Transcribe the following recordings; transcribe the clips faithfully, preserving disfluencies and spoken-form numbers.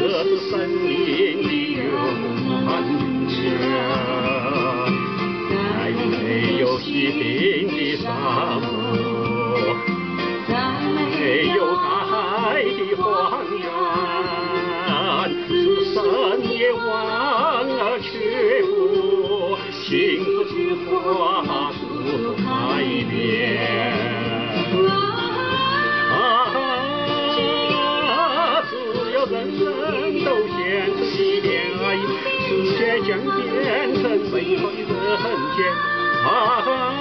这是生命的源泉。再没有新的沙漠，再没有爱的荒原，是生也忘而却步，幸福之花速改变。人人都献出一点爱，世界将变成美好的人间。啊，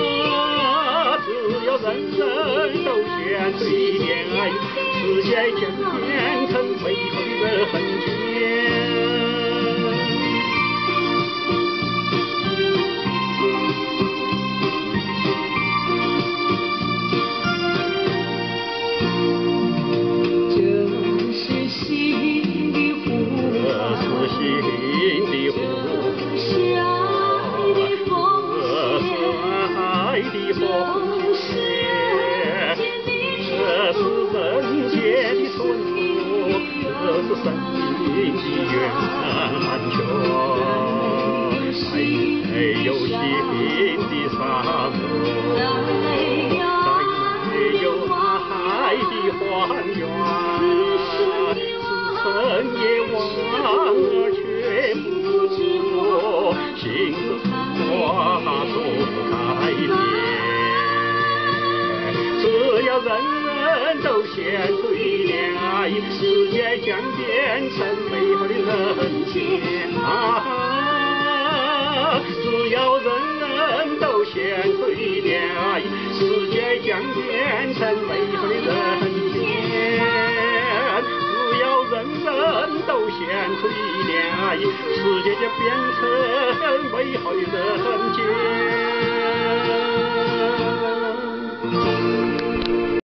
只要人人都献出一点爱，世界将变成美好的人间。生命的源泉，再没有新的沙漠，再没有爱的荒原，是尘也忘而却不幸福花所改变。只要人人都献出一点爱，世界将变成美好的人间。啊，只要人人都献出一点爱，世界将变成美好的人间。只要人人都献出一点爱，世界将变成美好的人间。